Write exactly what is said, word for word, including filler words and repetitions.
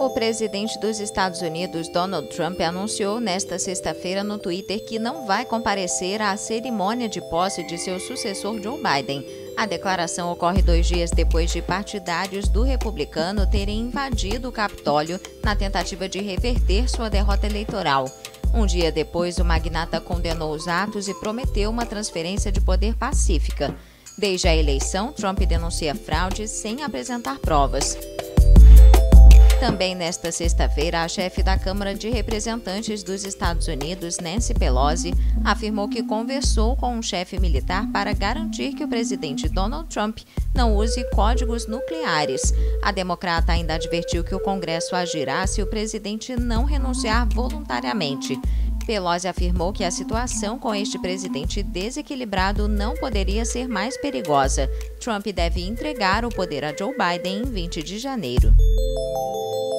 O presidente dos Estados Unidos, Donald Trump, anunciou nesta sexta-feira no Twitter que não vai comparecer à cerimônia de posse de seu sucessor Joe Biden. A declaração ocorre dois dias depois de partidários do republicano terem invadido o Capitólio na tentativa de reverter sua derrota eleitoral. Um dia depois, o magnata condenou os atos e prometeu uma transferência de poder pacífica. Desde a eleição, Trump denuncia fraude sem apresentar provas. Também nesta sexta-feira, a chefe da Câmara de Representantes dos Estados Unidos, Nancy Pelosi, afirmou que conversou com um chefe militar para garantir que o presidente Donald Trump não use códigos nucleares. A democrata ainda advertiu que o Congresso agirá se o presidente não renunciar voluntariamente. Pelosi afirmou que a situação com este presidente desequilibrado não poderia ser mais perigosa. Trump deve entregar o poder a Joe Biden em vinte de janeiro.